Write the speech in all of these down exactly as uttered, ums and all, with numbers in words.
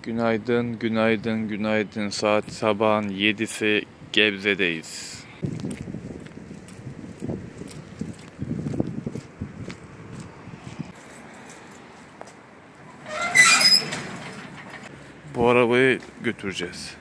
Günaydın, günaydın, günaydın. Saat sabahın yedisi, Gebze'deyiz. Bu arabayı götüreceğiz.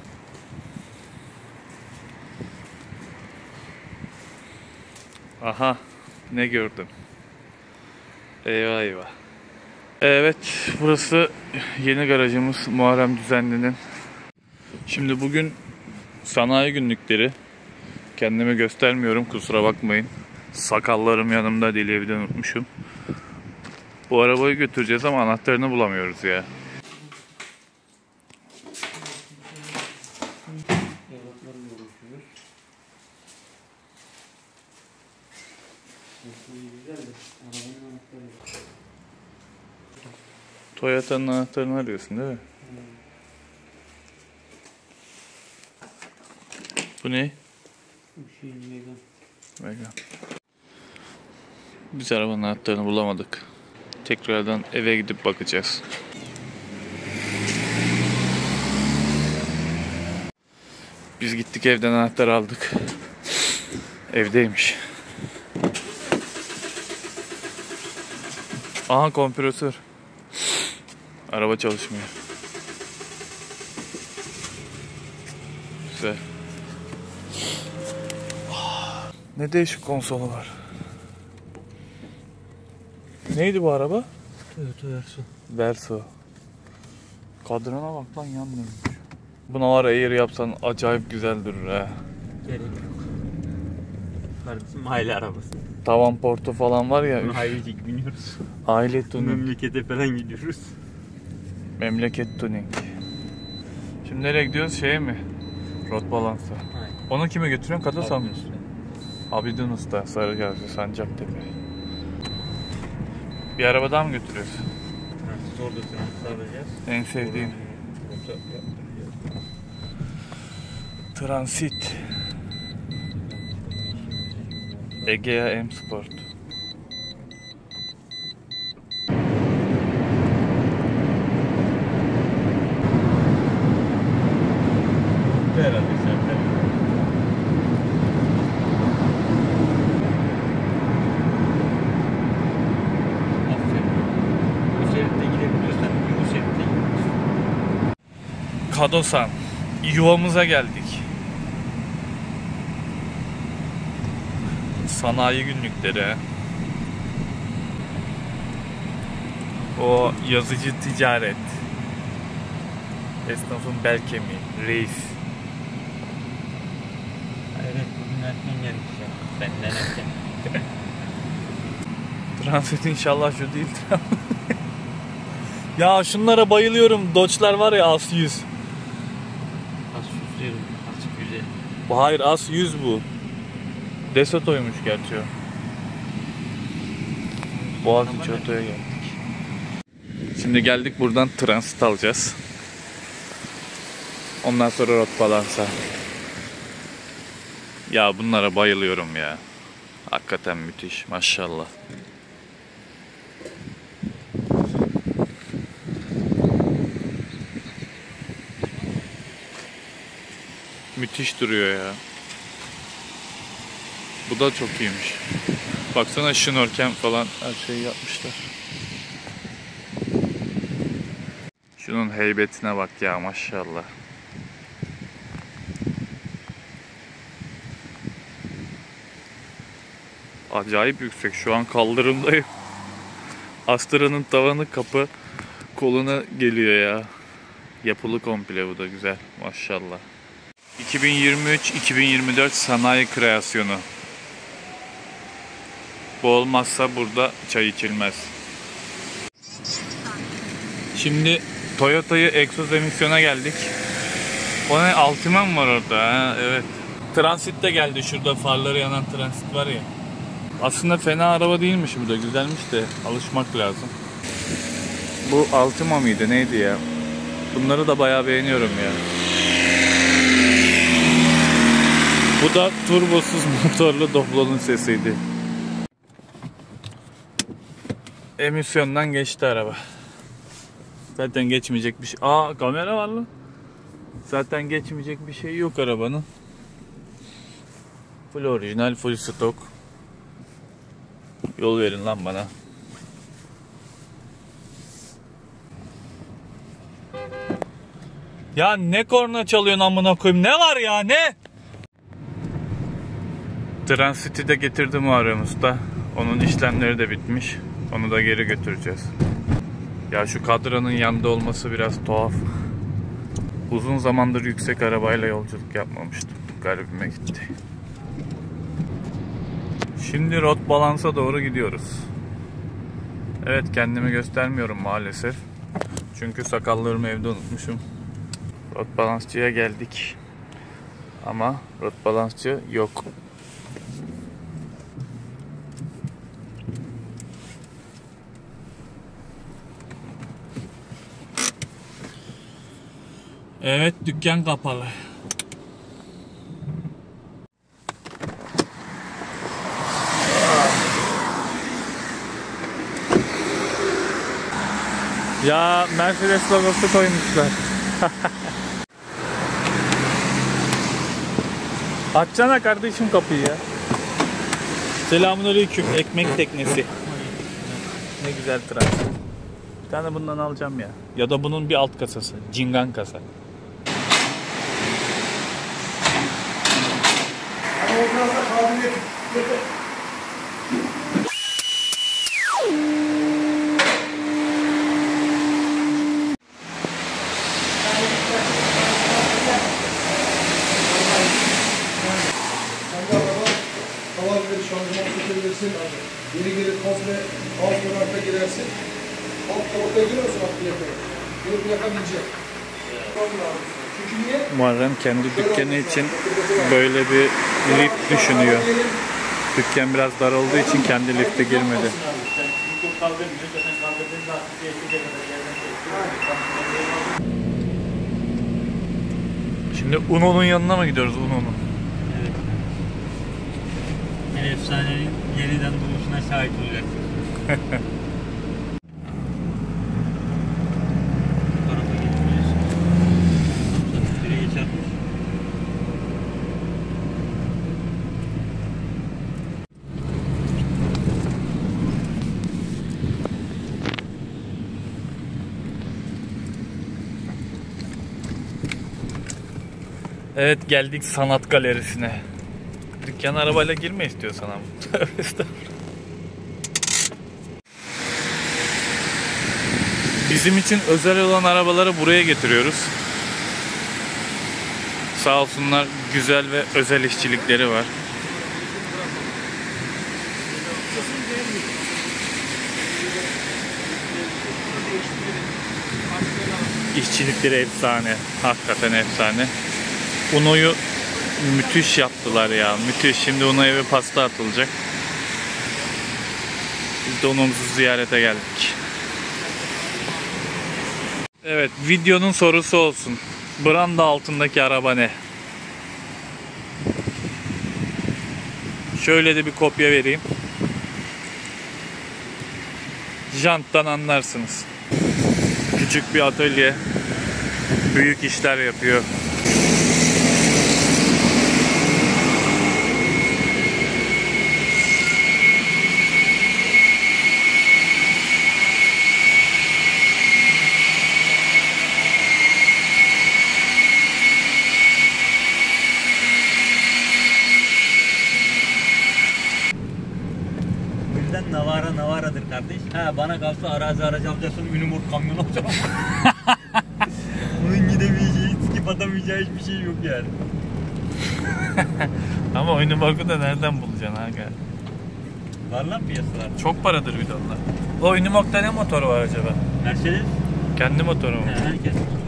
Aha, ne gördüm. Eyvah eyvah. Evet, burası yeni garajımız Muharrem Düzenli'nin. Şimdi bugün sanayi günlükleri. Kendimi göstermiyorum, kusura bakmayın. Sakallarım yanımda, deli evde unutmuşum. Bu arabayı götüreceğiz ama anahtarını bulamıyoruz ya. Toyota'nın anahtarını arıyorsun değil mi? Hmm. Bu ne? Şey, Megan. Megan. Biz arabanın anahtarını bulamadık. Tekrardan eve gidip bakacağız. Biz gittik evden anahtar aldık. Evdeymiş. Aha, kompresör. Araba çalışmıyor. Güzel. Ne değişik konsolu var. Neydi bu araba? Toyota Verso. Verso. Kadrona bak lan, yanmıyor. Buna var Air yapsan acayip güzel durur ha. Gerek yok. Kardeşim aile arabası. Tavan portu falan var ya. Ailecek biniyoruz. Aile tuning. Memlekete falan gidiyoruz. Memleket tuning. Şimdi nereye gidiyoruz? Şeye mi? Rot Balance'a. Onu kime götürüyorsun? Kadosan mı? Abidin Usta, Sarıgazi, Sancaktepe. Bir arabadan mı götürüyoruz? Transit orada transit alacağız. En sevdiğim. Transit. Egea M Sport. Herhalde sen. Kadosan. Yuvamıza geldik. Sanayi günlükleri. O yazıcı ticaret. Esnafın bel kemiği. Reis. Evet, bugün erken gelmiş ya. Benden erken. Transit inşallah şu değildir. Ya şunlara bayılıyorum. Dodge'lar var ya, As yüz. Az yüz diyorum. Açık yüze. Hayır, As yüz bu. Desato'ymuş gerçi o. Boğaziçi Oto'ya geldik. Şimdi geldik, buradan transit alacağız. Ondan sonra Rot Balance'a. Ya bunlara bayılıyorum ya. Hakikaten müthiş, maşallah. Müthiş duruyor ya. Bu da çok iyiymiş. Baksana, şnorkel falan her şeyi yapmışlar. Şunun heybetine bak ya, maşallah. Acayip yüksek. Şu an kaldırımdayım. Astra'nın tavanı kapı koluna geliyor ya. Yapılı komple, bu da güzel. Maşallah. iki bin yirmi üç iki bin yirmi dört sanayi kreasyonu. Bu olmazsa burada çay içilmez. Şimdi Toyota'yı egzoz emisyona geldik. O ne? Altima mı var orada? Ha, evet. Transit de geldi. Şurada farları yanan transit var ya. Aslında fena araba değilmiş, bu da güzelmiş de alışmak lazım. Bu Altima mıydı? Neydi ya? Bunları da bayağı beğeniyorum ya. Bu da turbosuz motorlu Doblo'nun sesiydi. Emisyondan geçti araba. Zaten geçmeyecek bir şey. Aa, kamera var lan. Zaten geçmeyecek bir şey yok arabanın. Full orijinal, full stok. Yol verin lan bana. Ya ne korna çalıyorsun amına koyayım? Ne var ya, ne? Transit'i de getirdi Muharrem Usta. Onun işlemleri de bitmiş. Onu da geri götüreceğiz. Ya şu kadranın yanında olması biraz tuhaf. Uzun zamandır yüksek arabayla yolculuk yapmamıştım. Garibime gitti. Şimdi rot balansa doğru gidiyoruz. Evet, kendimi göstermiyorum maalesef. Çünkü sakallarımı evde unutmuşum. Rot balansçıya geldik. Ama rot balansçı yok. Evet, dükkan kapalı. Ya Mercedes logosu koymuşlar. Açsana kardeşim kapıyı ya. Selamünaleyküm, ekmek teknesi. Ne güzel transit. Bir tane bundan alacağım ya. Ya da bunun bir alt kasası. Cingan kasa. Geri geri komple alt tarafta girersin. Alt tarafta giriyorsun alt plakaya. Bir plaka binecek. Çünkü niye? Muharrem kendi dükkanı için böyle bir lift düşünüyor. Dükkan biraz dar olduğu için kendi lifte girmedi. Şimdi Uno'nun yanına mı gidiyoruz, Uno'nun? Evet. Yani efsanenin yeniden doğuşuna şahit olacaksın. Tarafa geçmeyiz. Zaten bire geçermiş. Evet, geldik sanat galerisine. Dükkan arabayla girme istiyorsan ama. Tövbe estağfurullah. Bizim için özel olan arabaları buraya getiriyoruz. Sağ olsunlar, güzel ve özel işçilikleri var. İşçilikleri efsane. Hakikaten efsane. Uno'yu müthiş yaptılar ya. Müthiş. Şimdi Uno'ya bir pasta atılacak. Biz de Uno'muzu ziyarete geldik. Evet, videonun sorusu olsun. Branda altındaki araba ne? Şöyle de bir kopya vereyim. Janttan anlarsınız. Küçük bir atölye. Büyük işler yapıyor. Navara Navara'dır kardeş. Ha, bana kalsa arazi aracı alacaksın, Unimog kamyon alacağım. Bunun gidemeyeceği, skip atamayacağı hiçbir şey yok yani. Ama Unimog'u da nereden bulacaksın aga? Var lan piyasalar. Çok paradır bir de onlar. O Unimog'da ne motoru var acaba? Mercedes. Kendi motoru mu? He, kendi motoru.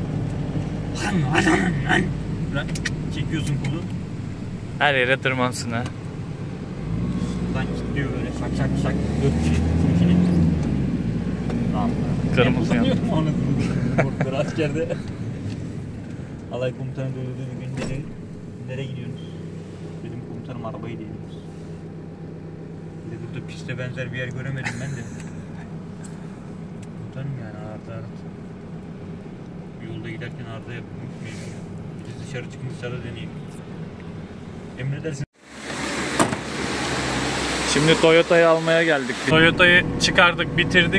Lan çekiyorsun kolu. Her yere tırmansın ha. Buradan kilitliyor böyle şak şak şak. Dört kilit, iki kilit. Tamam. Kırmızı yan. Onu vurdular askerde. Alay komutanı dövdüğü günleri nereye gidiyorsunuz? Dedim komutanım arabayı değiliz. Bir de burada piste benzer bir yer göremedim ben de. komutanım yani arada arada. Yolda giderken arada yapmayın. Biz dışarı çıkın dışarıda deneyeyim. Emredersin. Şimdi Toyota'yı almaya geldik. Toyota'yı çıkardık, bitirdik.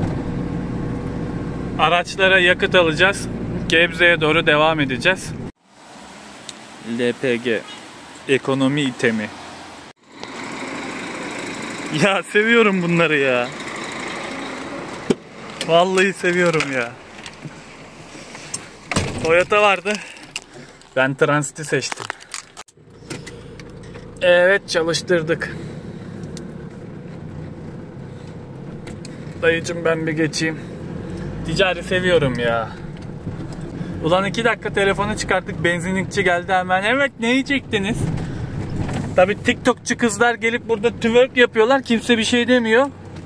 Araçlara yakıt alacağız. Gebze'ye doğru devam edeceğiz. L P G ekonomi itemi. Ya seviyorum bunları ya. Vallahi seviyorum ya. Toyota vardı. Ben Transit'i seçtim. Evet, çalıştırdık. Dayıcım ben bir geçeyim. Ticari seviyorum ya. Ulan iki dakika telefonu çıkarttık, benzinlikçi geldi hemen. Evet, ne yiyecektiniz? Tabi TikTokçu kızlar gelip burada twerk yapıyorlar, kimse bir şey demiyor.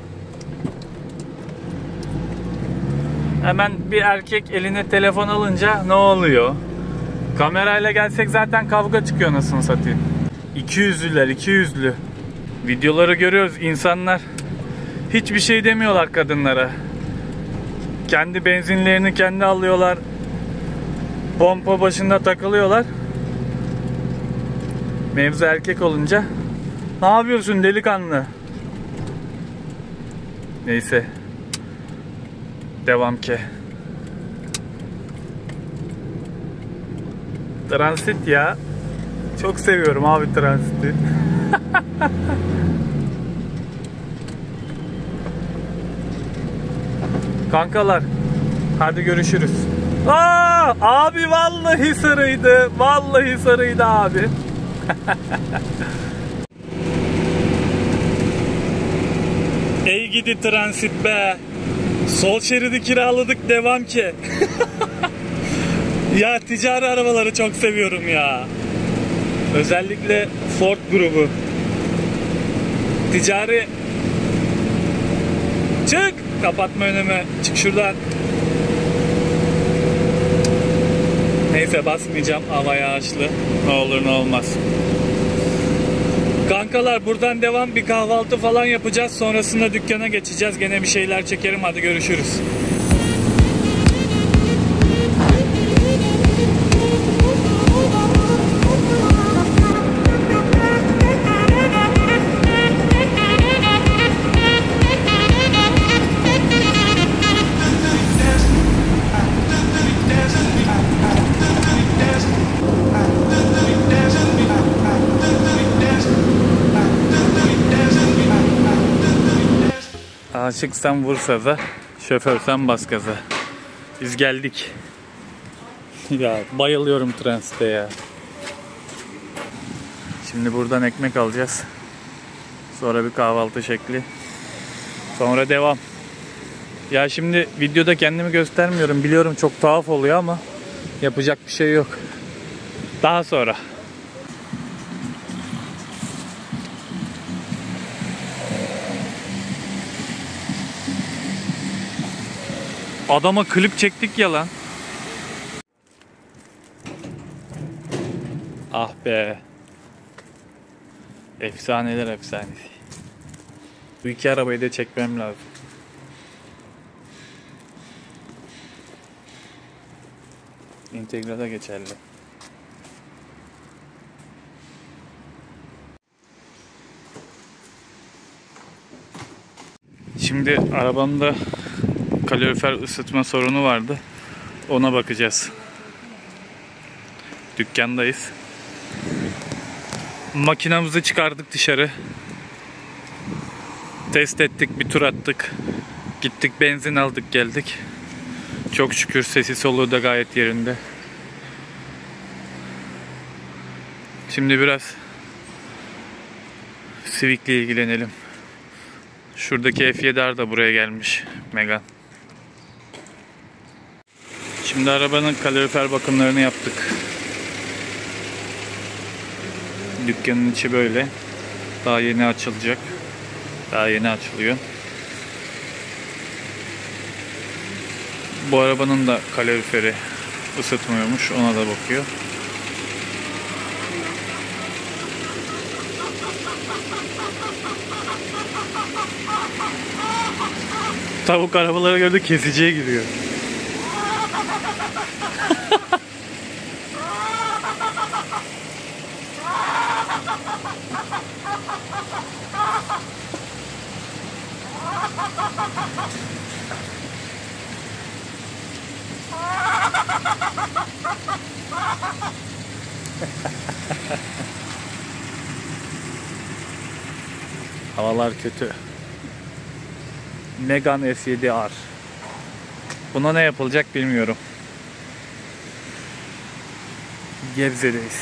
Hemen bir erkek eline telefon alınca ne oluyor? Kamerayla gelsek zaten kavga çıkıyor, nasıl satayım. İki yüzlüler, iki yüzlü. Videoları görüyoruz, insanlar hiçbir şey demiyorlar kadınlara. Kendi benzinlerini kendi alıyorlar. Pompa başında takılıyorlar. Mevzu erkek olunca ne yapıyorsun delikanlı? Neyse. Devam ki. Transit ya. Çok seviyorum abi transiti. Kankalar, hadi görüşürüz. Aa, abi vallahi sarıydı. Vallahi sarıydı abi. Ey gidi transit be. Sol şeridi kiraladık, devam ki. Ya ticari arabaları çok seviyorum ya. Özellikle Ford grubu. Ticari. Çık. Kapatma önüme. Çık şuradan. Neyse, basmayacağım. Hava yağışlı. Ne olur ne olmaz. Kankalar, buradan devam, bir kahvaltı falan yapacağız. Sonrasında dükkana geçeceğiz. Gene bir şeyler çekerim. Hadi görüşürüz. Aşıksan vur saza, şoförsen bas gaza. Biz geldik. Ya bayılıyorum transite ya. Şimdi buradan ekmek alacağız. Sonra bir kahvaltı şekli. Sonra devam. Ya şimdi videoda kendimi göstermiyorum. Biliyorum çok tuhaf oluyor ama yapacak bir şey yok. Daha sonra. Adama klip çektik ya lan. Ah be. Efsaneler efsanesi. Bu iki arabayı da çekmem lazım. İntegral'e geçerli. Şimdi arabamda kalorifer ısıtma sorunu vardı. Ona bakacağız. Dükkandayız. Makinamızı çıkardık dışarı. Test ettik, bir tur attık. Gittik, benzin aldık, geldik. Çok şükür sesi soluğu da gayet yerinde. Şimdi biraz Civic'le ilgilenelim. Şuradaki F yedi R da buraya gelmiş. Megane. Şimdi arabanın kalorifer bakımlarını yaptık. Dükkanın içi böyle. Daha yeni açılacak. Daha yeni açılıyor. Bu arabanın da kaloriferi ısıtmıyormuş. Ona da bakıyor. tavuk arabalara göre kesiciye giriyor. Havalar kötü. Megane S yedi R. Buna ne yapılacak bilmiyorum. Gebze'deyiz.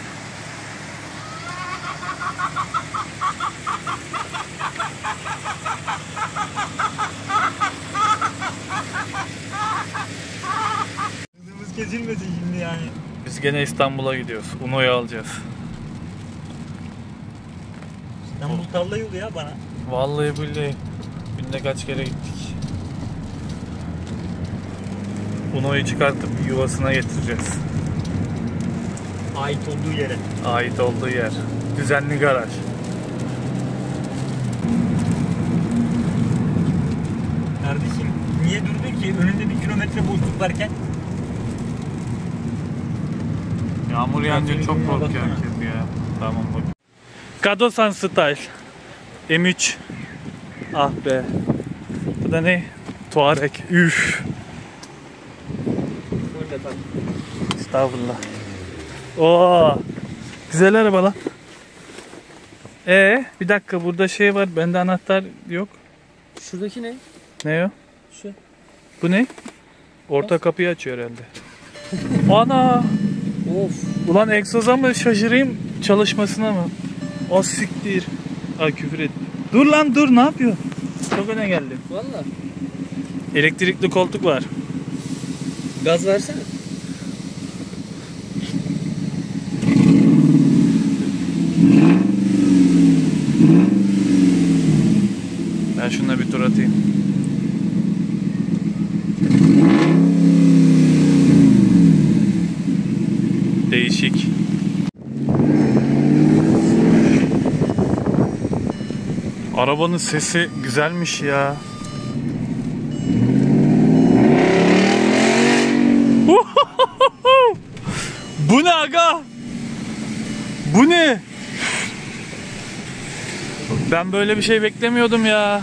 Hızımız kesilmesin şimdi yani. Biz gene İstanbul'a gidiyoruz. Uno'yu alacağız. İstanbul tarla yolu ya bana. Vallahi billahi. Günde kaç kere gittik. Uno'yu çıkartıp yuvasına getireceğiz. Ait olduğu yere. Ait olduğu yer. Düzenli garaj. Kardeşim niye durdun ki? Önünde bir kilometre boşluk varken. Yağmur yağınca Trafiğin çok durumuna korkuyor baksana. herkes ya. Tamam bak. Kadosan Style. M üç. Ah be. Bu da ne? Touareg. Üf. Estağfurullah. Oo. Güzel araba lan. Ee, bir dakika burada şey var. Bende anahtar yok. Şuradaki ne? Ne o? Şu. Bu ne? Orta kapıyı açıyor herhalde. Ana! Of. Ulan egzoza mı şaşırayım çalışmasına mı? O siktir. Ay küfür et. Dur lan dur, ne yapıyor? Çok öne geldim. Valla. Elektrikli koltuk var. Gaz versene. Ben şununla bir tur atayım. Değişik. Arabanın sesi güzelmiş ya. Bu ne aga? Bu ne? Ben böyle bir şey beklemiyordum ya.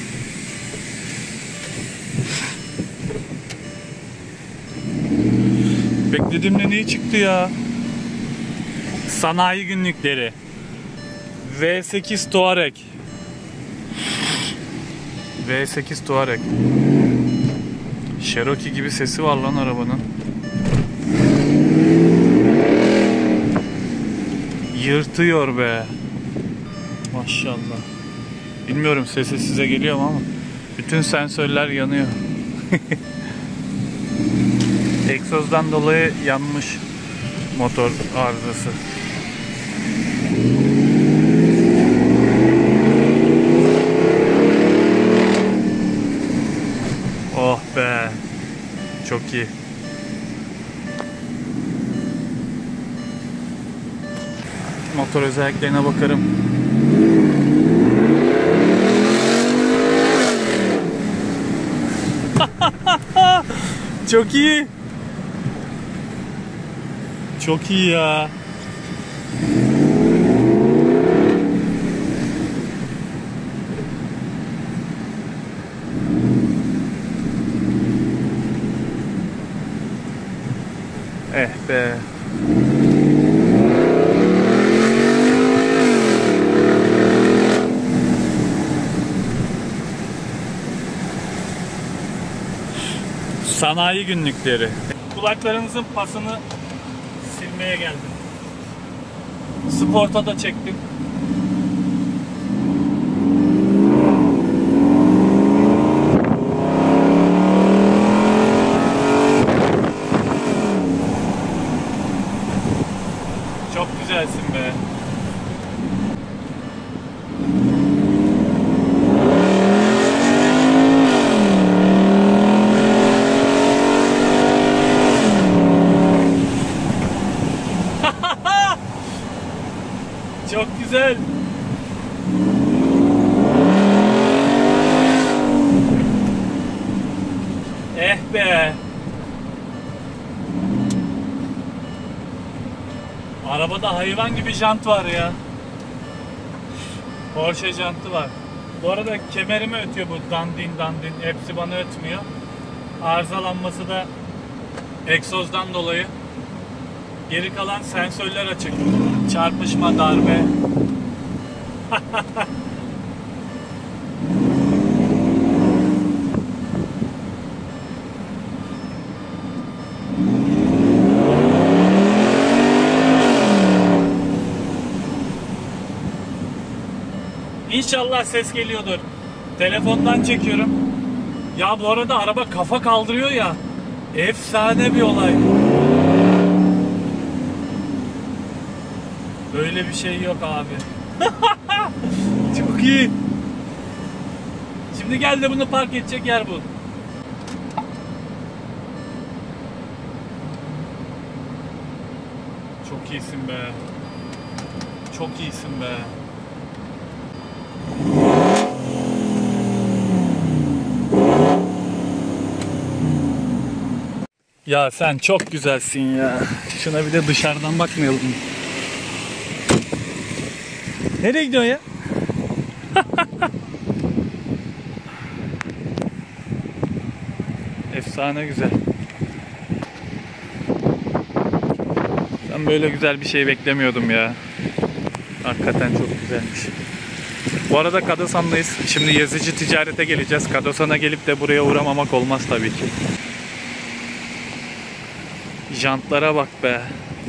Beklediğimde ne çıktı ya? Sanayi günlükleri. V sekiz Touareg. V sekiz Touareg. Cherokee gibi sesi var lan arabanın. Yırtıyor be. Maşallah. Bilmiyorum sesi size geliyor mu ama bütün sensörler yanıyor. Egzozdan dolayı yanmış motor arızası. Oh be. Çok iyi. Motor özelliklerine bakarım. Çok iyi. Çok iyi ya. Eh be. Sanayi günlükleri. Kulaklarınızın pasını silmeye geldim. Sport'a da çektim. Çok güzelsin be. Çok güzel. Arabada hayvan gibi jant var ya. Porsche jantı var. Bu arada kemerimi ötüyor bu dandin dandin. Hepsi bana ötmüyor. Arızalanması da egzozdan dolayı. Geri kalan sensörler açık. Çarpışma, darbe. İnşallah ses geliyordur. Telefondan çekiyorum. Ya bu arada araba kafa kaldırıyor ya. Efsane bir olay. Böyle bir şey yok abi. Çok iyi. Şimdi gel de bunu park edecek yer bul. Çok iyisin be. Çok iyisin be. Ya sen çok güzelsin ya. Şuna bir de dışarıdan bakmayalım. Nereye gidiyorsun ya? Efsane güzel. Ben böyle güzel bir şey beklemiyordum ya. Hakikaten çok güzelmiş. Bu arada Kadosan'dayız. Şimdi yazıcı ticarete geleceğiz. Kadosan'a gelip de buraya uğramamak olmaz tabii ki. Jantlara bak be.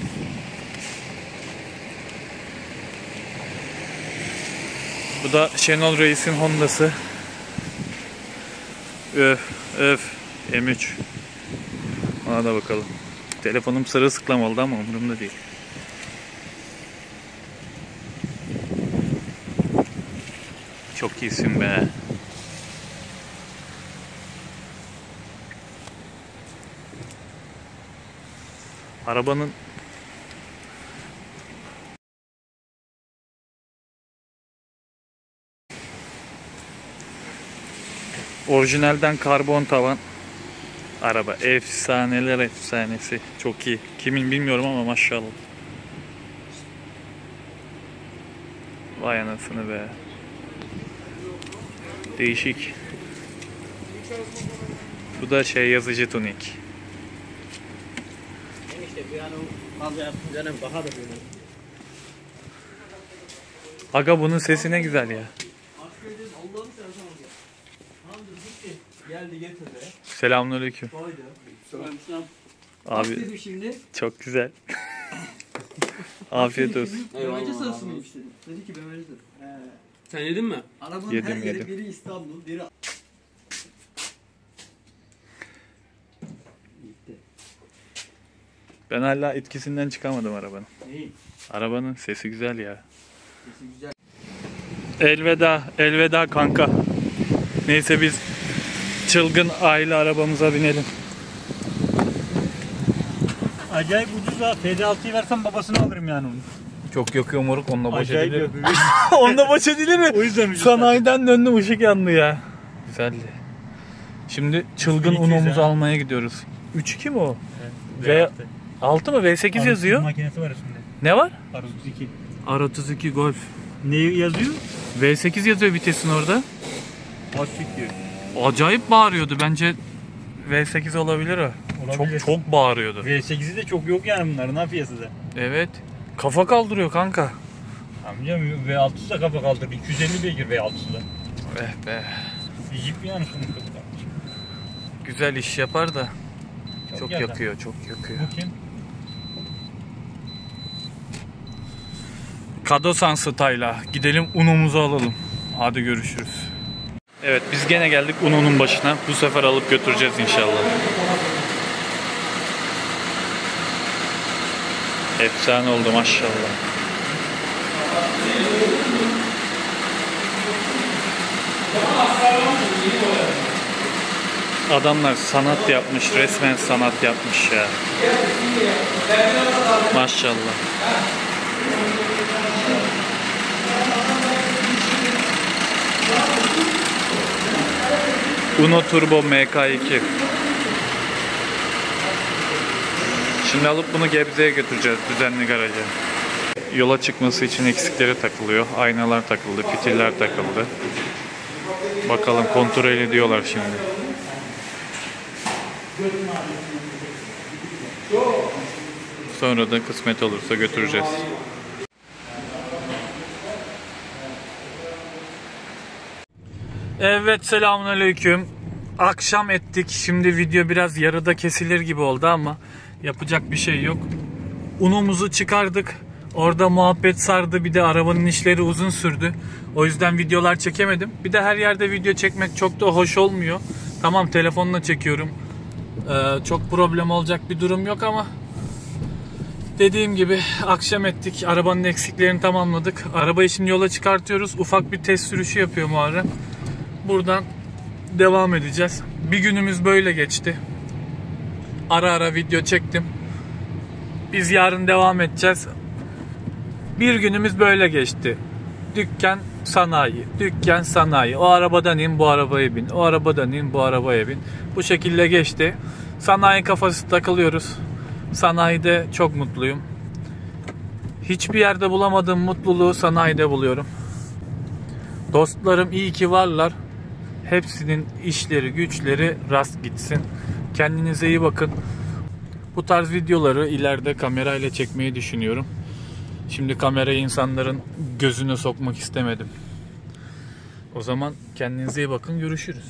Bu da Şenol Reis'in Honda'sı. Öf öf. M üç. Ona da bakalım. Telefonum sırılsıklam oldu ama umurumda değil. Çok iyisin be. Arabanın orijinalden karbon tavan araba. Efsaneler efsanesi. Çok iyi. Kimin bilmiyorum ama maşallah. Vay anasını be. Değişik. Bu da şey yazıcı tunik. Aga bunun sesi ne güzel ya. Geldi getirdi. Selamünaleyküm. Abi şimdi. çok güzel. Afiyet olsun. Bemeci sırası mı işte? Dedi ki bemecidir. Sen yedin mi? Arabanın Yedim, her yeri yedim. biri İstanbul, biri... Ben hala etkisinden çıkamadım arabanın. Neyi? Arabanın sesi güzel ya. Sesi güzel. Elveda, elveda kanka. Neyse biz çılgın aile arabamıza binelim. Acayip ucuz ha. F D altıyı versem babasını alırım yani onu. Çok yakıyor moruk, onunla baş Acayip edilir. yakıyor. Onunla baş edilir mi? O yüzden ucuz. Sanayiden döndüm, ışık yandı ya. Güzeldi. Şimdi çılgın üç yüz Uno'muzu ha. almaya gidiyoruz. üç iki mi o? Evet. V altı mı? V sekiz yazıyor. Makinesi var üstünde. Ne var? R otuz iki. R otuz iki Golf. Ne yazıyor? V sekiz yazıyor vitesin orada. Açık diyor. Acayip bağırıyordu. Bence V sekiz olabilir o. Olabilir. Çok çok bağırıyordu. V sekizi de çok yok yani bunların ha piyasada. Evet. Kafa kaldırıyor kanka. Amcam V altısı da kafa kaldırdı. iki yüz elli beygir V altısı da. Eh be. Jeep yani sonuçta. Güzel iş yapar da çok, Çok yakıyor, çok yakıyor. Bu kim? Kadosan Style'a gidelim, Uno'muzu alalım. Hadi görüşürüz. Evet, biz gene geldik Uno'nun başına. Bu sefer alıp götüreceğiz inşallah. Efsane oldu maşallah. Adamlar sanat yapmış, resmen sanat yapmış ya. Maşallah. Uno Turbo M K iki. Şimdi alıp bunu Gebze'ye götüreceğiz, düzenli garaja. yola çıkması için eksikleri takılıyor. Aynalar takıldı, fitiller takıldı. Bakalım kontrol ediyorlar şimdi. Sonra da kısmet olursa götüreceğiz. Evet, selamünaleyküm. Akşam ettik. Şimdi video biraz yarıda kesilir gibi oldu ama yapacak bir şey yok. Unumuzu çıkardık. Orada muhabbet sardı. Bir de arabanın işleri uzun sürdü. O yüzden videolar çekemedim. Bir de her yerde video çekmek çok da hoş olmuyor. Tamam, telefonla çekiyorum. Ee, çok problem olacak bir durum yok ama dediğim gibi akşam ettik. Arabanın eksiklerini tamamladık. Arabayı şimdi yola çıkartıyoruz. Ufak bir test sürüşü yapıyor Muharrem. Buradan devam edeceğiz. Bir günümüz böyle geçti. Ara ara video çektim. Biz yarın devam edeceğiz. Bir günümüz böyle geçti. Dükkan sanayi, dükkan sanayi. O arabadan in, bu arabaya bin. O arabadan in, bu arabaya bin. Bu şekilde geçti. Sanayi kafası takılıyoruz. Sanayide çok mutluyum. Hiçbir yerde bulamadığım mutluluğu sanayide buluyorum. Dostlarım iyi ki varlar. Hepsinin işleri, güçleri rast gitsin. Kendinize iyi bakın. Bu tarz videoları ileride kamerayla çekmeyi düşünüyorum. Şimdi kamerayı insanların gözüne sokmak istemedim. O zaman kendinize iyi bakın. Görüşürüz.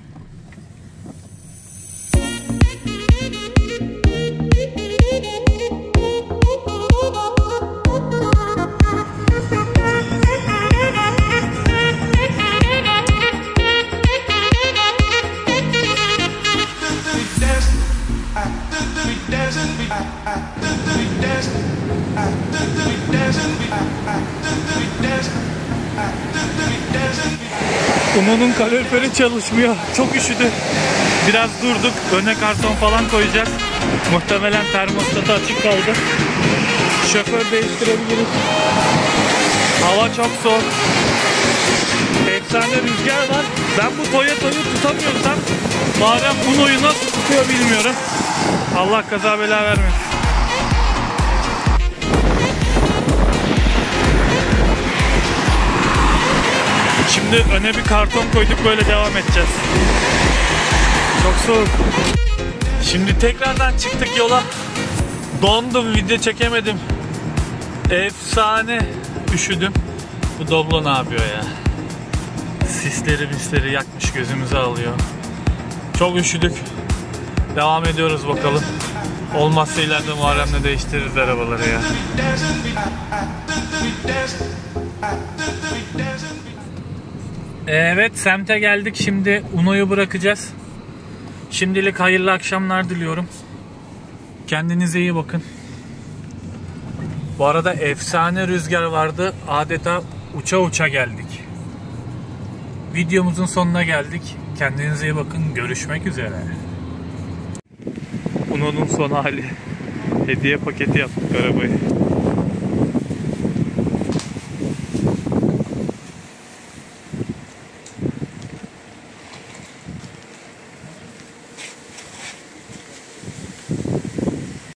Uno'nun kaloriferi çalışmıyor. Çok üşüdü. Biraz durduk. Öne karton falan koyacağız. Muhtemelen termostatı açık kaldı. Şoför değiştirebiliriz. Hava çok soğuk. Efsane rüzgar var. Ben bu Toyota'yı tutamıyorsam Muharrem Uno'yu nasıl tutuyor bilmiyorum. Allah kaza bela vermesin. Şimdi öne bir karton koyduk, böyle devam edeceğiz. Çok soğuk. Şimdi tekrardan çıktık yola. Dondum, video çekemedim. Efsane üşüdüm. Bu Doblo ne yapıyor ya? Sisleri misleri yakmış, gözümüzü alıyor. Çok üşüdük. Devam ediyoruz bakalım. Olmazsa ileride Muharrem'le değiştiririz arabaları ya. Evet, semte geldik. Şimdi Uno'yu bırakacağız. Şimdilik hayırlı akşamlar diliyorum. Kendinize iyi bakın. Bu arada efsane rüzgar vardı. Adeta uça uça geldik. Videomuzun sonuna geldik. Kendinize iyi bakın. Görüşmek üzere. Uno'nun son hali. Hediye paketi yaptık arabayı.